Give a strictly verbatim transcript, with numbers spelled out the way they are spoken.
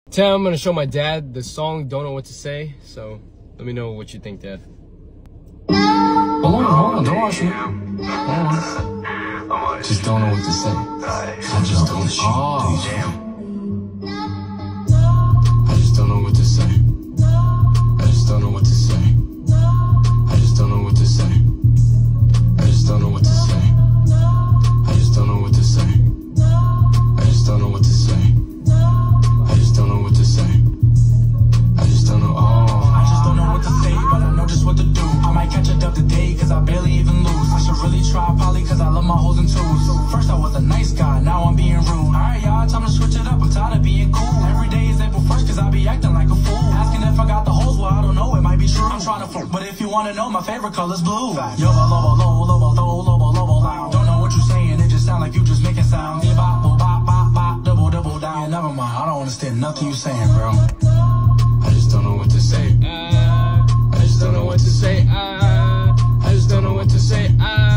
Today I'm gonna show my dad the song Don't Know What to Say, so let me know what you think, Dad. Hold on, hold on, don't rush me. Hold on. Just don't know what to say. I just don't. Oh. I just don't know what to say. I just don't know what to say. I just don't know what to say. I just don't know what to say. I just don't know what to say. I just don't know what to say. I just don't know what to say. I just don't know. Oh. I just don't know what to say, but I know just what to do. I might catch a dub today, cause I barely even lose. I should really try poly, cause I love my hoes and twos. First I was a nice guy, now I'm being rude. Alright y'all, time to switch it up, I'm tired of being cool. Every day is April first, cause I be acting like a fool. Asking if I got the hoes, well I don't know, it might be true. I'm trying to fuck, but if you wanna know, my favorite color's blue. Yo, lobo, lobo, lobo, lobo, lobo, lobo, loud. Don't know what you saying, it just sound like you just making sound. Bop, bop, bop, bop, bop, double, double down. Yeah, never mind, I don't understand nothing you saying, bro. I just don't know what to say. Uh, I just don't know what to say. Uh, I just don't know what to say. Uh,